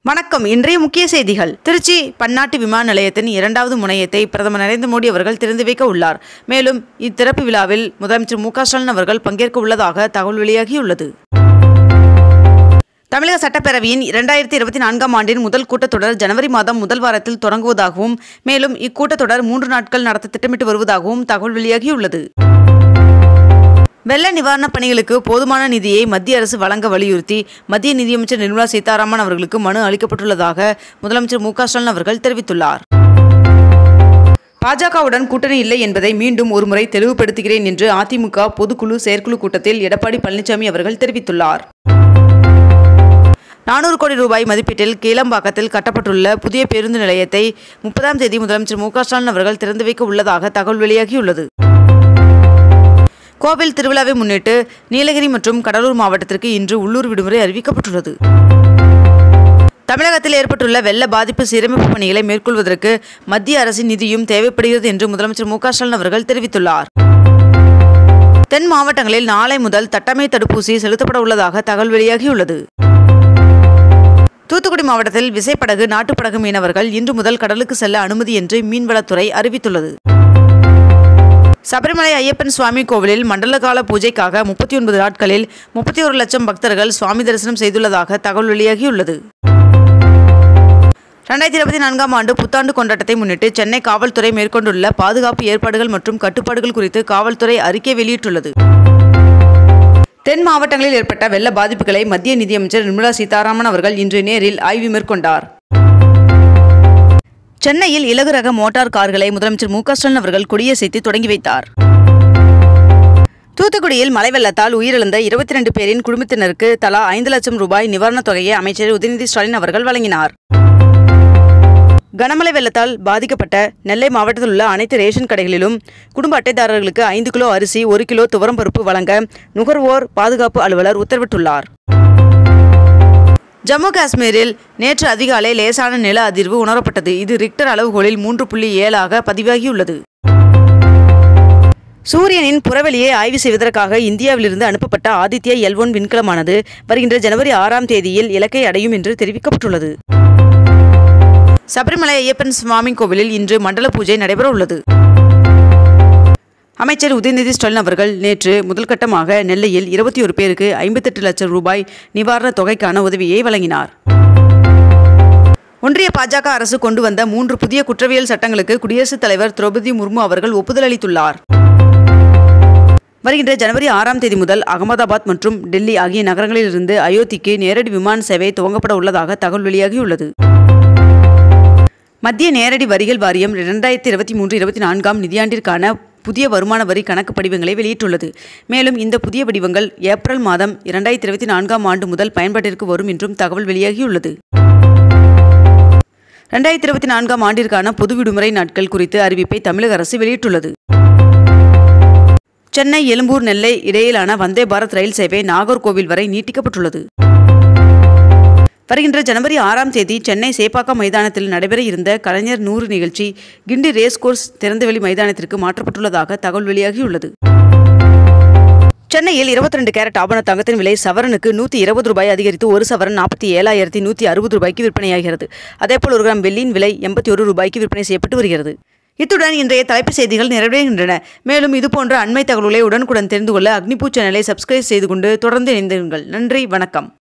வணக்கம். இன்றைய முக்கிய செய்திகள். திருச்சி பன்னாட்டு விமான நிலையத்தின் 2வது முனையத்தை பிரதமர் நரேந்திர மோடி அவர்கள் திறந்து வைக்க உள்ளார். மேலும் இத்திறப்பு விழாவில் முதலமைச்சர் மு.க.ஸ்டாலின் அவர்கள் பங்கேற்க உள்ளதாக தகவல் வெளியாகியுள்ளது. தமிழக சட்டப்பேரவையின் 2024ஆம் ஆண்டின் முதல் கூட்டத்தொடர் ஜனவரி மாதம் முதல் வாரத்தில் தொடங்குவதாகவும், மேலும் இக்கூட்டத்தொடர் 3 நாட்கள் நடத்த திட்டமிட்டு வருவதாகவும் தகவல் வெளியாகியுள்ளது. வெள்ள நிவாரணப் பணிகளுக்கு போதுமான நிதியை மத்திய அரசு வழங்க வலியுறுத்தி மத்திய நிதியமைச்சர் நிர்மலா சீதாராமன் அவர்களுக்கு மனு அளிக்கப்பட்டுள்ளதாக முதலமைச்சர் மு.க.ஸ்டாலின் அவர்கள் தெரிவித்துள்ளார். பாஜகவுடன் கூட்டணி இல்லை என்பதை மீண்டும் ஒருமுறை தெளிவுபடுத்துகிறேன் என்று அதிமுக பொதுக்குழு செயற்குழு கூட்டத்தில் எடப்பாடி பழனிசாமி அவர்கள் தெரிவித்துள்ளார். 400 கோடி ரூபாய் மதிப்பீட்டில் கீழம்பாக்கத்தில் கட்டப்பட்டுள்ள புதிய பேருந்து நிலையத்தை 30ஆம் தேதி முதலமைச்சர் மு.க.ஸ்டாலின் அவர்கள் திறந்து வைக்க உள்ளதாக தகவல் வெளியாகியுள்ளது. கோவில் திருவிழாவை முன்னிட்டு நீலகிரி மற்றும் கடலூர் மாவட்டத்திற்கு இன்று உள்ளூர் விடுமுறை அறிவிக்கப்பட்டுள்ளது. தமிழகத்தில் ஏற்பட்டுள்ள வெள்ள பாதிப்பு சீரமைப்பு பணிகளை மேற்கொள்வதற்கு மத்திய அரசின் நிதியும் தேவைப்படுகிறது என்று முதலமைச்சர் மு.க.ஸ்டாலின் அவர்கள் தெரிவித்துள்ளார். தென் மாவட்டங்களில் நாளை முதல் தட்டம்மை தடுப்பூசி செலுத்தப்பட உள்ளதாக தகவல் வெளியாகியுள்ளது. தூத்துக்குடி மாவட்டத்தில் விசைப்படகு நாட்டுப்படகு மீனவர்கள் இன்று முதல் கடலுக்கு செல்ல அனுமதி என்று மீன்வளத்துறை அறிவித்துள்ளது. சபரிமலை ஐயப்பன் சுவாமி கோவிலில் மண்டலகால பூஜைக்காக 39 நாட்களில் 31 லட்சம் பக்தர்கள் சுவாமி தரிசனம் செய்துள்ளதாக தகவல் வெளியாகியுள்ளது. 2024ஆம் ஆண்டு புத்தாண்டு கொண்டாட்டத்தை முன்னிட்டு சென்னை காவல்துறை மேற்கொண்டுள்ள பாதுகாப்பு ஏற்பாடுகள் மற்றும் கட்டுப்பாடுகள் குறித்து காவல்துறை அறிக்கை வெளியிட்டுள்ளது. தென் மாவட்டங்களில் ஏற்பட்ட வெள்ள பாதிப்புகளை மத்திய நிதியமைச்சர் நிர்மலா சீதாராமன் அவர்கள் இன்று நேரில் ஆய்வு மேற்கொண்டார். சென்னையில் இலகு ரக மோட்டார் கார்களை முதலமைச்சர் மு.க.ஸ்டாலின் அவர்கள் கொடியசைத்து தொடங்கி வைத்தார். தூத்துக்குடியில் மழை வெள்ளத்தால் உயிரிழந்த 22 பேரின் குடும்பத்தினருக்கு தலா 5 லட்சம் ரூபாய் நிவாரணத் தொகையை அமைச்சர் உதயநிதி ஸ்டாலின் அவர்கள் வழங்கினார். கனமழை வெள்ளத்தால் பாதிக்கப்பட்ட நெல்லை மாவட்டத்தில் உள்ள அனைத்து ரேஷன் கடைகளிலும் குடும்ப அட்டைதாரர்களுக்கு 5 கிலோ அரிசி 1 கிலோ துவரம் பருப்பு வழங்க நுகர்வோர் பாதுகாப்பு அலுவலர் உத்தரவிட்டுள்ளார். ஜம்மு காஷ்மீரில் நேற்று அதிகாலை லேசான நில அதிர்வு உணரப்பட்டது. இது ரிக்டர் அளவுகோலில் 3.7 பதிவாகியுள்ளது. சூரியனின் புறவெளியை ஆய்வு செய்வதற்காக இந்தியாவிலிருந்து அனுப்பப்பட்ட ஆதித்யா L1 விண்கலமானது வருகின்ற ஜனவரி 6ஆம் தேதியில் இலக்கை அடையும் என்று தெரிவிக்கப்பட்டுள்ளது. சபரிமலை ஐயப்பன் சுவாமி கோவிலில் இன்று மண்டல பூஜை நடைபெற உள்ளது. அமைச்சர் உதயநிதி ஸ்டாலின் அவர்கள் நேற்று முதல்கட்டமாக நெல்லையில் 21 பேருக்கு 58 லட்சம் ரூபாய் நிவாரணத் தொகைக்கான உதவியை வழங்கினார். ஒன்றிய பாஜக அரசு கொண்டு வந்த 3 புதிய குற்றவியல் சட்டங்களுக்கு குடியரசுத் தலைவர் திரௌபதி முர்மு அவர்கள் ஒப்புதல் அளித்துள்ளார். வருகின்ற ஜனவரி 6ஆம் தேதி முதல் அகமதாபாத் மற்றும் டெல்லி ஆகிய நகரங்களிலிருந்து அயோத்திக்கு நேரடி விமான சேவை துவங்கப்பட உள்ளதாக தகவல் வெளியாகியுள்ளது. மத்திய நேரடி வரிகள் வாரியம் 2023-24ஆம் நிதியாண்டிற்கான புதிய வருமான வரி கணக்கு படிவங்களை வெளியிட்டுள்ளது. மேலும் இந்த புதிய படிவங்கள் ஏப்ரல் மாதம் 2024ஆம் ஆண்டு முதல் பயன்பாட்டிற்கு வரும் என்றும் தகவல் வெளியாகியுள்ளது. 2024ஆம் ஆண்டிற்கான பொது விடுமுறை நாட்கள் குறித்து அறிவிப்பை தமிழக அரசு வெளியிட்டுள்ளது. சென்னை எழும்பூர் நெல்லை இடையிலான வந்தே பாரத் ரயில் சேவை நாகர்கோவில் வரை நீட்டிக்கப்பட்டுள்ளது. வருகின்ற ஜனவரி 6ஆம் தேதி சென்னை சேப்பாக்கம் மைதானத்தில் நடைபெற இருந்த கலைஞர் 100 நிகழ்ச்சி கிண்டி ரேஸ் கோர்ஸ் திறந்தவெளி மைதானத்திற்கு மாற்றப்பட்டுள்ளதாக தகவல் வெளியாகியுள்ளது. சென்னையில் 22 கேரட் ஆபண தங்கத்தின் விலை சவரனுக்கு 120 ரூபாய் அதிகரித்து ஒரு சவரன் 47,160 ரூபாய்க்கு விற்பனையாகிறது. அதேபோல் 1 கிராம் வெள்ளியின் விலை 81 ரூபாய்க்கு விற்பனை செய்யப்பட்டு வருகிறது. இத்துடன் இன்றைய தலைப்புச் செய்திகள் நிறைவடைகின்றன. மேலும் இதுபோன்ற அண்மை தகவல்களை உடனுக்குடன் தெரிந்து கொள்ள அக்னிபூ சேனலை சப்ஸ்கிரைப் செய்து கொண்டு தொடர்ந்து இணைந்திருங்கள். நன்றி, வணக்கம்.